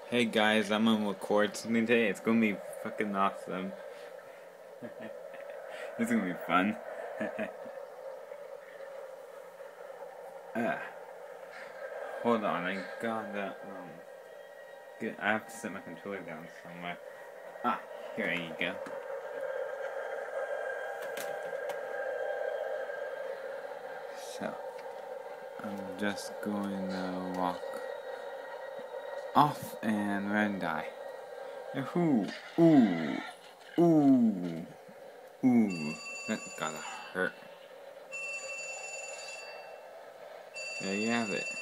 Hey guys, I'm gonna record something today. It's gonna be fucking awesome. It's gonna be fun. uh, Hold on, I gotta I have to set my controller down somewhere. Here you go. So I'm just going to walk off and then die. Yahoo! Ooh! Ooh! Ooh! That gotta hurt. There you have it.